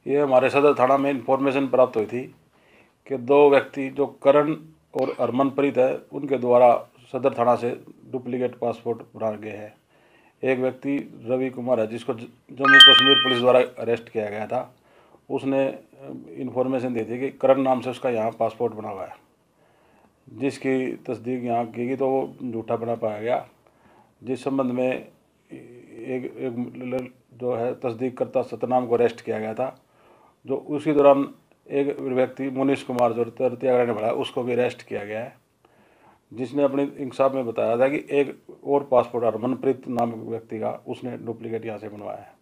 ये हमारे सदर थाना में इंफॉर्मेशन प्राप्त हुई थी कि दो व्यक्ति जो करण और हरमनप्रीत है उनके द्वारा सदर थाना से डुप्लीकेट पासपोर्ट बना गए हैं। एक व्यक्ति रवि कुमार है जिसको जम्मू कश्मीर पुलिस द्वारा अरेस्ट किया गया था। उसने इन्फॉर्मेशन दी थी कि करण नाम से उसका यहाँ पासपोर्ट बना हुआ है, जिसकी तस्दीक यहाँ की गई तो वो झूठा बना पाया गया। जिस संबंध में एक जो है तस्दीक करता सतनाम को अरेस्ट किया गया था। जो उसी दौरान एक व्यक्ति मुनीष कुमार जो तरतिया रहने वाला है उसको भी अरेस्ट किया गया है, जिसने अपनी इंकशाफ में बताया था कि एक और पासपोर्ट हरमनप्रीत नामक व्यक्ति का उसने डुप्लीकेट यहाँ से बनवाया है,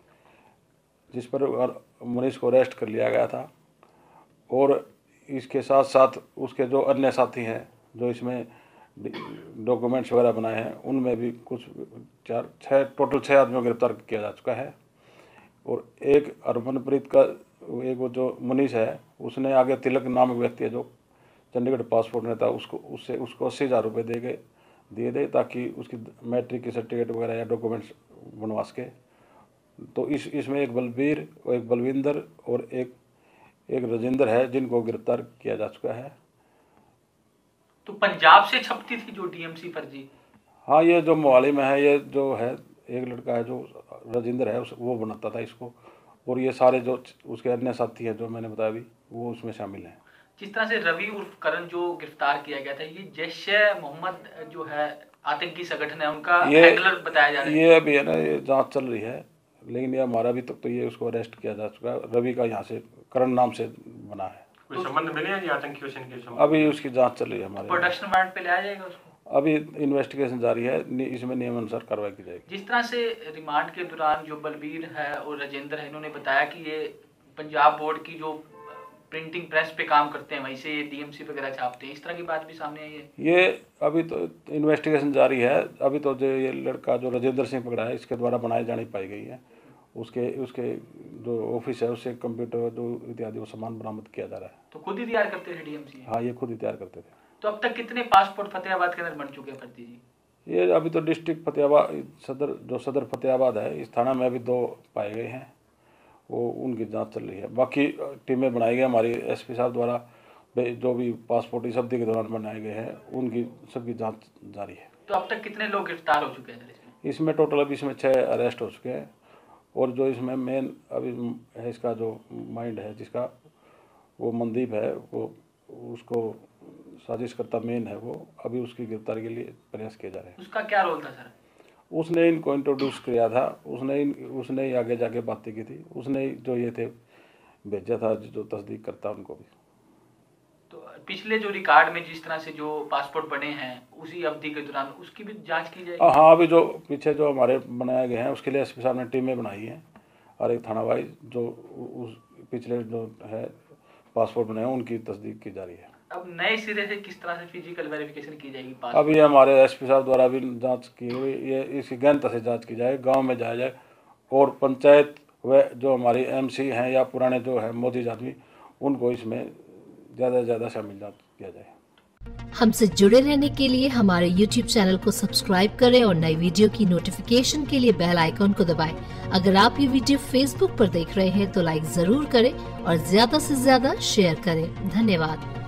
जिस पर मुनीष को अरेस्ट कर लिया गया था। और इसके साथ साथ उसके जो अन्य साथी हैं जो इसमें डॉक्यूमेंट्स वगैरह बनाए हैं उनमें भी कुछ टोटल 6 आदमियों को गिरफ्तार किया जा चुका है। और एक हरमनप्रीत का एक वो जो मुनीष है उसने आगे तिलक नामक व्यक्ति है जो चंडीगढ़ पासपोर्ट में था उसको 80,000 रुपये दिए थे ताकि उसकी मैट्रिक की सर्टिफिकेट वगैरह या डॉक्यूमेंट्स बनवा सके। तो इसमें एक बलबीर और एक बलविंदर और एक राजेंद्र है जिनको गिरफ्तार किया जा चुका है। तो पंजाब से छपती थी जो डीएमसी फर्जी? हाँ, ये जो मोहाली में है, ये जो है एक लड़का है जो राजेंद्र है वो बनाता था इसको, और ये सारे जो उसके अन्य साथी हैं जो मैंने बताया अभी वो उसमें शामिल हैं। जिस तरह से रवि उर्फ करण जो गिरफ्तार किया गया था, ये जैश-ए-मोहम्मद जो है आतंकी संगठन है उनका हैंडलर बताया जा रहा है। ये अभी है ना, ये जांच चल रही है, लेकिन ये हमारा अभी तक तो ये उसको अरेस्ट किया जा चुका है। रवि का यहाँ से करण नाम से बना है। कोई संबंध मिले हैं आतंकियों से? अभी उसकी जांच चल रही है हमारे। प्रोडक्शन वारंट पे लाया जाएगा उसको? अभी इन्वेस्टिगेशन जारी है, इसमें नियमानुसार कार्रवाई की जाएगी। जिस तरह से रिमांड के दौरान जो बलबीर है और राजेंद्र है इन्होंने बताया कि ये पंजाब बोर्ड की जो प्रिंटिंग प्रेस पे काम करते हैं वहीं से ये डीएमसी वगैरह छापते हैं, इस तरह की बात भी सामने आई है। ये अभी तो इन्वेस्टिगेशन जारी है। अभी तो जो ये लड़का जो राजेंद्र सिंह पकड़ा है इसके द्वारा बनाई जानी पाई गई है। उसके जो ऑफिस है उससे कंप्यूटर जो इत्यादि वो सामान बरामद किया जा रहा है। तो खुद ही तैयार करते थे डीएमसी? हाँ, ये खुद ही तैयार करते थे। तो अब तक कितने पासपोर्ट फतेहाबाद के अंदर बन चुके हैं फर्जी जी? ये अभी तो डिस्ट्रिक्ट फतेहाबाद सदर फतेहाबाद है, इस थाना में अभी 2 पाए गए हैं, वो उनकी जांच चल रही है। बाकी टीमें बनाई गई हमारी एसपी साहब द्वारा, जो भी पासपोर्ट इस अवधि के दौरान बनाए गए हैं उनकी सबकी जांच जारी है। तो अब तक कितने लोग गिरफ्तार हो चुके हैं इसमें? टोटल अभी इसमें 6 अरेस्ट हो चुके हैं। और जो इसमें मेन अभी है इसका जो माइंड है जिसका वो मनदीप है, वो उसको साजिशकर्ता मेन है, वो अभी उसकी गिरफ्तारी के लिए प्रयास किए जा रहे हैं। उसका क्या रोल था सर? उसने इनको इंट्रोड्यूस किया था, उसने ही आगे जाके बातें की थी, उसने जो ये थे भेजा था जो तस्दीक करता उनको भी। तो पिछले जो रिकॉर्ड में जिस तरह से जो पासपोर्ट बने हैं उसी अवधि के दौरान उसकी भी जांच की जाएगी? हाँ, अभी जो पीछे जो हमारे बनाए गए हैं उसके लिए एसपी साहब ने टीमें बनाई हैं और एक थाना वाइज जो उस पिछले जो है पासपोर्ट बनाए हैं उनकी तस्दीक की जा रही है। अब नए सिरे से किस तरह से फिजिकल वेरिफिकेशन की जाएगी? अभी हमारे एसपी साहब द्वारा भी जांच की हुई, ये इसकी गहनता से जांच की जाए, गांव में जाया जाए और पंचायत व जो हमारी एमसी हैं या पुराने जो है मौजूद आदमी उनको इसमें ज़्यादा से ज़्यादा शामिल किया जाए। हमसे जुड़े रहने के लिए हमारे YouTube चैनल को सब्सक्राइब करें और नई वीडियो की नोटिफिकेशन के लिए बेल आइकॉन को दबाएं। अगर आप ये वीडियो Facebook पर देख रहे हैं तो लाइक जरूर करें और ज्यादा से ज्यादा शेयर करें। धन्यवाद।